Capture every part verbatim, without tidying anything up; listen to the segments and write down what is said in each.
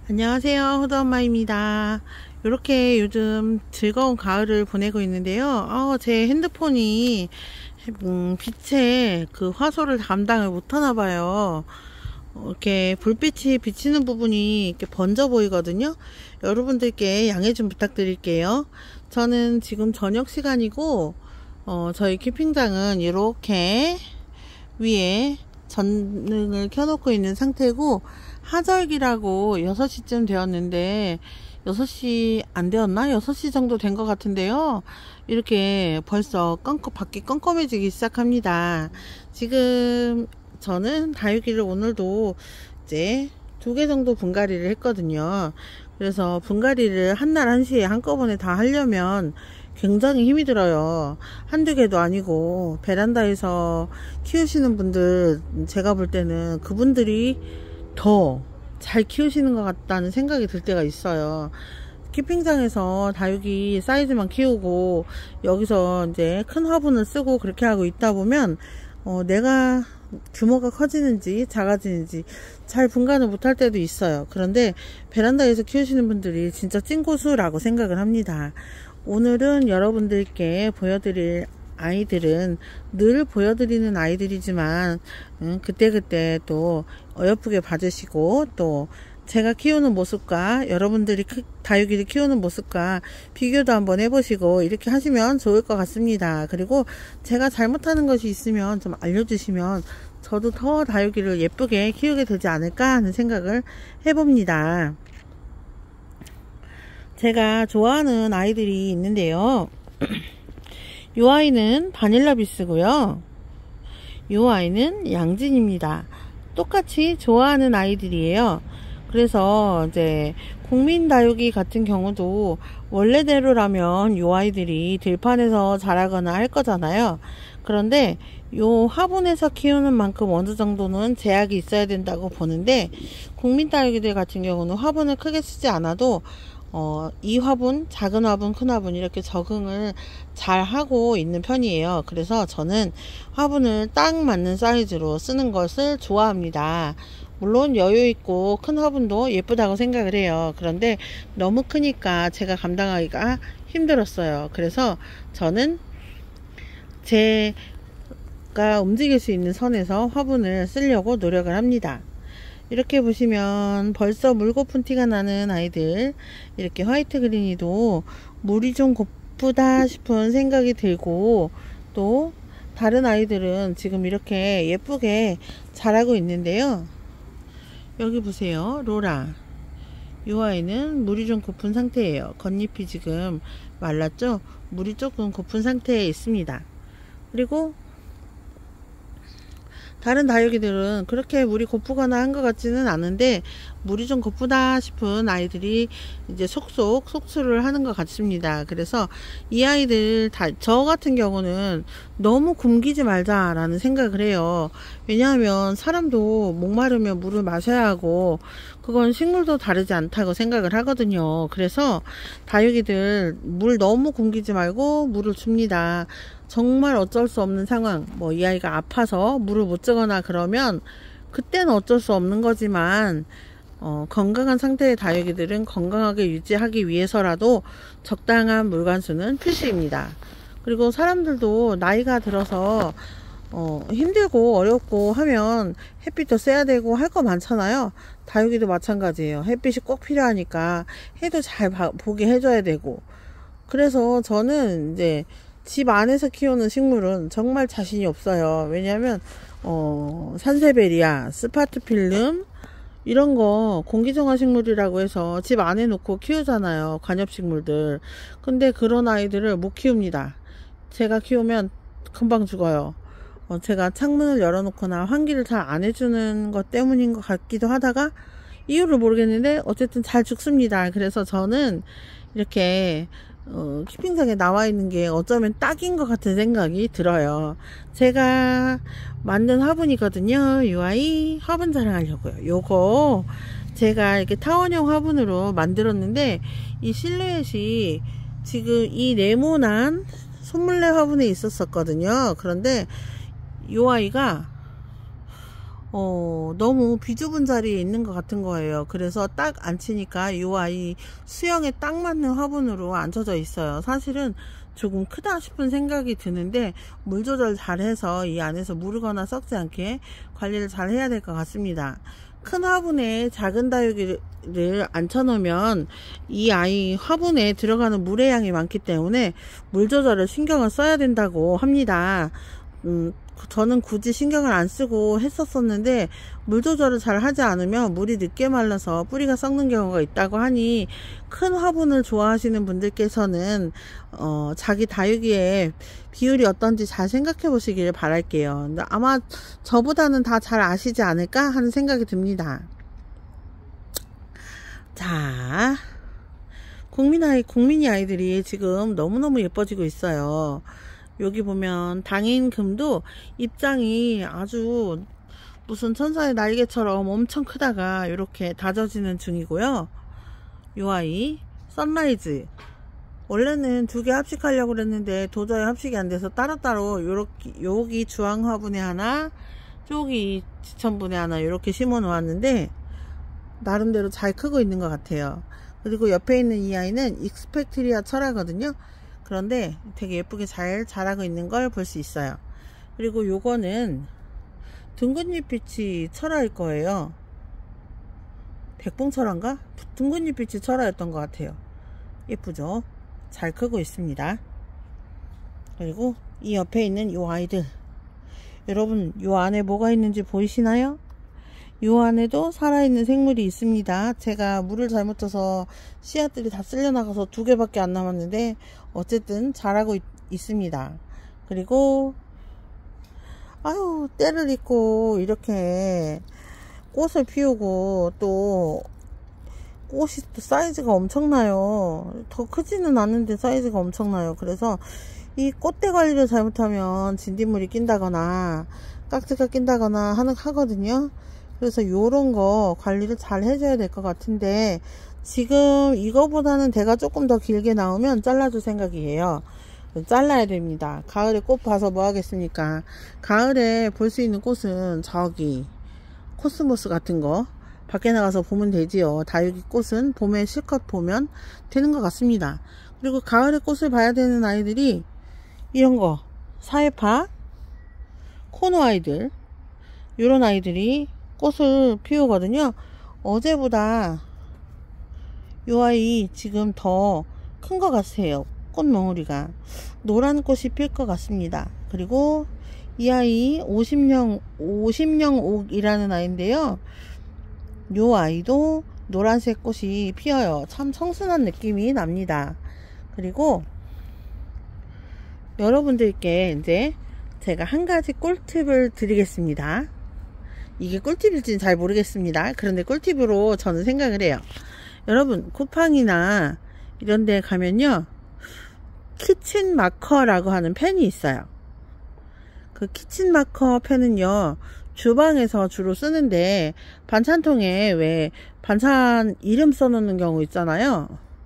안녕하세요, 호두엄마입니다. 이렇게 요즘 즐거운 가을을 보내고 있는데요. 어, 제 핸드폰이 음, 빛에 그 화소를 감당을 못하나 봐요. 어, 이렇게 불빛이 비치는 부분이 이렇게 번져 보이거든요. 여러분들께 양해 좀 부탁드릴게요. 저는 지금 저녁 시간이고 어, 저희 캠핑장은 이렇게 위에 전등을 켜놓고 있는 상태고, 하절기라고 여섯 시쯤 되었는데 여섯 시 안 되었나? 여섯 시 정도 된 것 같은데요. 이렇게 벌써 껌껌, 밖이 껌껌해지기 시작합니다. 지금 저는 다육이를 오늘도 이제 두 개 정도 분갈이를 했거든요. 그래서 분갈이를 한날 한시에 한꺼번에 다 하려면 굉장히 힘이 들어요. 한두 개도 아니고 베란다에서 키우시는 분들, 제가 볼 때는 그분들이 더 잘 키우시는 것 같다는 생각이 들 때가 있어요. 캠핑장에서 다육이 사이즈만 키우고 여기서 이제 큰 화분을 쓰고 그렇게 하고 있다 보면 어, 내가 규모가 커지는지 작아지는지 잘 분간을 못할 때도 있어요. 그런데 베란다에서 키우시는 분들이 진짜 찐고수라고 생각을 합니다. 오늘은 여러분들께 보여드릴 아이들은 늘 보여드리는 아이들이지만 음, 그때그때 또 어여쁘게 봐주시고, 또 제가 키우는 모습과 여러분들이 다육이를 키우는 모습과 비교도 한번 해보시고 이렇게 하시면 좋을 것 같습니다. 그리고 제가 잘못하는 것이 있으면 좀 알려주시면 저도 더 다육이를 예쁘게 키우게 되지 않을까 하는 생각을 해봅니다. 제가 좋아하는 아이들이 있는데요. 이 아이는 바닐라 비스고요. 이 아이는 양진입니다. 똑같이 좋아하는 아이들이에요. 그래서 이제 국민 다육이 같은 경우도 원래대로라면 이 아이들이 들판에서 자라거나 할 거잖아요. 그런데 이 화분에서 키우는 만큼 어느 정도는 제약이 있어야 된다고 보는데, 국민 다육이들 같은 경우는 화분을 크게 쓰지 않아도 어, 이 화분, 작은 화분, 큰 화분 이렇게 적응을 잘 하고 있는 편이에요. 그래서 저는 화분을 딱 맞는 사이즈로 쓰는 것을 좋아합니다. 물론 여유있고 큰 화분도 예쁘다고 생각을 해요. 그런데 너무 크니까 제가 감당하기가 힘들었어요. 그래서 저는 제가 움직일 수 있는 선에서 화분을 쓰려고 노력을 합니다. 이렇게 보시면 벌써 물고픈 티가 나는 아이들, 이렇게 화이트 그린이도 물이 좀 고프다 싶은 생각이 들고, 또 다른 아이들은 지금 이렇게 예쁘게 자라고 있는데요. 여기 보세요. 로라, 이 아이는 물이 좀 고픈 상태예요. 겉잎이 지금 말랐죠? 물이 조금 고픈 상태에 있습니다. 그리고 다른 다육이들은 그렇게 물이 고프거나 한 것 같지는 않은데, 물이 좀 고프다 싶은 아이들이 이제 속속 속수를 하는 것 같습니다. 그래서 이 아이들 다, 저 같은 경우는 너무 굶기지 말자 라는 생각을 해요. 왜냐하면 사람도 목마르면 물을 마셔야 하고 그건 식물도 다르지 않다고 생각을 하거든요. 그래서 다육이들 물 너무 굶기지 말고 물을 줍니다. 정말 어쩔 수 없는 상황, 뭐 이 아이가 아파서 물을 못 주거나 그러면 그때는 어쩔 수 없는 거지만 어, 건강한 상태의 다육이들은 건강하게 유지하기 위해서라도 적당한 물관수는 필수입니다. 그리고 사람들도 나이가 들어서 어, 힘들고 어렵고 하면 햇빛도 쐬야 되고 할 거 많잖아요. 다육이도 마찬가지예요. 햇빛이 꼭 필요하니까 해도 잘 봐, 보게 해줘야 되고. 그래서 저는 이제 집 안에서 키우는 식물은 정말 자신이 없어요. 왜냐하면 어, 산세베리아, 스파트필름 이런 거 공기정화 식물이라고 해서 집 안에 놓고 키우잖아요. 관엽식물들. 근데 그런 아이들을 못 키웁니다. 제가 키우면 금방 죽어요. 어, 제가 창문을 열어놓거나 환기를 잘 안 해주는 것 때문인 것 같기도 하다가 이유를 모르겠는데 어쨌든 잘 죽습니다. 그래서 저는 이렇게 어, 캠핑장에 나와 있는 게 어쩌면 딱인 것 같은 생각이 들어요. 제가 만든 화분이거든요. 이 아이 화분 자랑하려고요. 요거 제가 이렇게 타원형 화분으로 만들었는데, 이 실루엣이 지금 이 네모난 손물레 화분에 있었었거든요. 그런데 이 아이가 어, 너무 비좁은 자리에 있는 것 같은 거예요. 그래서 딱 앉히니까 이 아이 수영에 딱 맞는 화분으로 앉혀져 있어요. 사실은 조금 크다 싶은 생각이 드는데 물 조절 잘 해서 이 안에서 무르거나 썩지 않게 관리를 잘 해야 될 것 같습니다. 큰 화분에 작은 다육이를 앉혀 놓으면 이 아이 화분에 들어가는 물의 양이 많기 때문에 물 조절을 신경을 써야 된다고 합니다. 음, 저는 굳이 신경을 안 쓰고 했었었는데 물 조절을 잘 하지 않으면 물이 늦게 말라서 뿌리가 썩는 경우가 있다고 하니 큰 화분을 좋아하시는 분들께서는 어, 자기 다육이의 비율이 어떤지 잘 생각해 보시길 바랄게요. 근데 아마 저보다는 다 잘 아시지 않을까 하는 생각이 듭니다. 자, 국민 아이, 국민이 아이들이 지금 너무너무 예뻐지고 있어요. 여기 보면 당인금도 입장이 아주 무슨 천사의 날개처럼 엄청 크다가 이렇게 다져지는 중이고요. 요 아이 선라이즈 원래는 두 개 합식하려고 그랬는데 도저히 합식이 안 돼서 따로따로 요렇게 여기 주황 화분에 하나, 저기 지천분에 하나 이렇게 심어 놓았는데 나름대로 잘 크고 있는 것 같아요. 그리고 옆에 있는 이 아이는 익스펙트리아 철화거든요. 그런데 되게 예쁘게 잘 자라고 있는 걸 볼 수 있어요. 그리고 요거는 둥근잎빛이 철화일 거예요. 백봉철화인가? 둥근잎빛이 철화였던 것 같아요. 예쁘죠? 잘 크고 있습니다. 그리고 이 옆에 있는 요 아이들, 여러분 요 안에 뭐가 있는지 보이시나요? 요 안에도 살아있는 생물이 있습니다. 제가 물을 잘못 줘서 씨앗들이 다 쓸려 나가서 두 개밖에 안 남았는데 어쨌든 자라고 있, 있습니다. 그리고 아유, 때를 잊고 이렇게 꽃을 피우고 또 꽃이 또 사이즈가 엄청나요. 더 크지는 않는데 사이즈가 엄청나요. 그래서 이 꽃대 관리를 잘못하면 진딧물이 낀다거나 깍지가 낀다거나 하는 하거든요. 그래서 요런 거 관리를 잘 해줘야 될 것 같은데 지금 이거보다는 대가 조금 더 길게 나오면 잘라줄 생각이에요. 잘라야 됩니다. 가을에 꽃 봐서 뭐 하겠습니까? 가을에 볼 수 있는 꽃은 저기 코스모스 같은 거 밖에 나가서 보면 되지요. 다육이 꽃은 봄에 실컷 보면 되는 것 같습니다. 그리고 가을에 꽃을 봐야 되는 아이들이 이런 거 사회파, 코노 아이들, 이런 아이들이 꽃을 피우거든요. 어제보다 이 아이 지금 더 큰 것 같아요. 꽃몽우리가 노란 꽃이 필 것 같습니다. 그리고 이 아이 오십령 오십령 옥이라는 아이인데요. 이 아이도 노란색 꽃이 피어요. 참 청순한 느낌이 납니다. 그리고 여러분들께 이제 제가 한 가지 꿀팁을 드리겠습니다. 이게 꿀팁일지는 잘 모르겠습니다. 그런데 꿀팁으로 저는 생각을 해요. 여러분 쿠팡이나 이런 데 가면요, 키친 마커라고 하는 펜이 있어요. 그 키친 마커 펜은요, 주방에서 주로 쓰는데 반찬통에 왜 반찬 이름 써놓는 경우 있잖아요.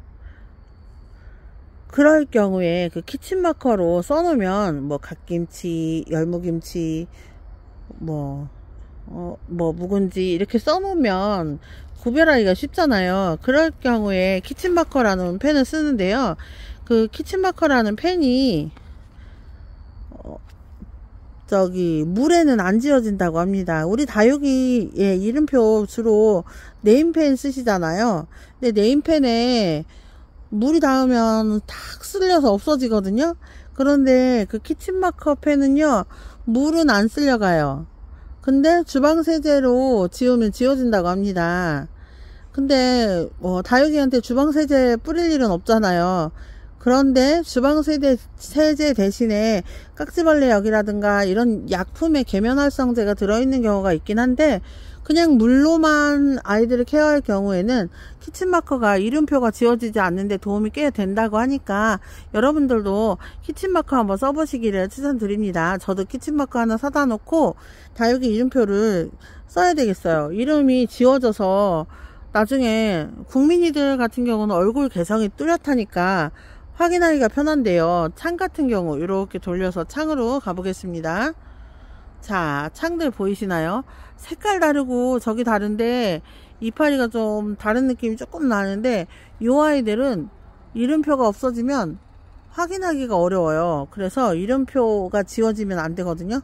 그럴 경우에 그 키친 마커로 써놓으면 뭐 갓김치, 열무김치, 뭐 어, 뭐 묵은지 이렇게 써놓으면 구별하기가 쉽잖아요. 그럴 경우에 키친마커라는 펜을 쓰는데요. 그 키친마커라는 펜이 어, 저기 물에는 안 지워진다고 합니다. 우리 다육이의 이름표 주로 네임펜 쓰시잖아요. 근데 네임펜에 물이 닿으면 탁 쓸려서 없어지거든요. 그런데 그 키친마커 펜은요, 물은 안 쓸려가요. 근데 주방세제로 지우면 지워진다고 합니다. 근데 뭐 다육이한테 주방세제 뿌릴 일은 없잖아요. 그런데 주방세제 세제 대신에 깍지벌레 약이라든가 이런 약품에 계면활성제가 들어있는 경우가 있긴 한데 그냥 물로만 아이들을 케어할 경우에는 키친마커가 이름표가 지워지지 않는데 도움이 꽤 된다고 하니까 여러분들도 키친마커 한번 써보시기를 추천드립니다. 저도 키친마커 하나 사다 놓고 다육이 이름표를 써야 되겠어요. 이름이 지워져서 나중에 국민이들 같은 경우는 얼굴 개성이 뚜렷하니까 확인하기가 편한데요. 창 같은 경우 이렇게 돌려서 창으로 가보겠습니다. 자, 창들 보이시나요? 색깔 다르고 저기 다른데 이파리가 좀 다른 느낌이 조금 나는데 이 아이들은 이름표가 없어지면 확인하기가 어려워요. 그래서 이름표가 지워지면 안 되거든요.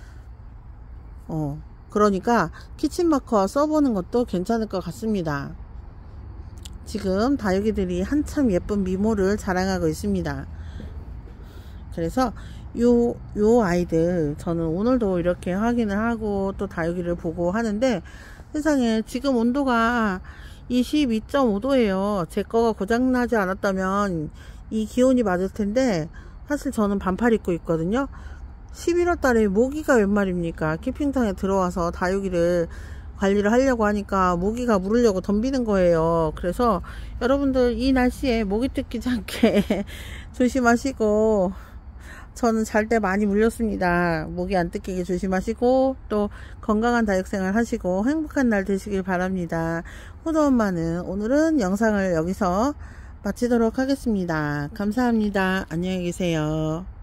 어, 그러니까 키친마커 써보는 것도 괜찮을 것 같습니다. 지금 다육이들이 한참 예쁜 미모를 자랑하고 있습니다. 그래서 요, 요 아이들 저는 오늘도 이렇게 확인을 하고 또 다육이를 보고 하는데 세상에 지금 온도가 이십이 점 오 도예요 제 거가 고장나지 않았다면 이 기온이 맞을 텐데 사실 저는 반팔 입고 있거든요. 십일월 달에 모기가 웬 말입니까? 키핑장에 들어와서 다육이를 관리를 하려고 하니까 모기가 물으려고 덤비는 거예요. 그래서 여러분들 이 날씨에 모기 뜯기지 않게 조심하시고, 저는 잘 때 많이 물렸습니다. 모기 안 뜯기게 조심하시고 또 건강한 다육생활 하시고 행복한 날 되시길 바랍니다. 호두엄마는 오늘은 영상을 여기서 마치도록 하겠습니다. 감사합니다. 안녕히 계세요.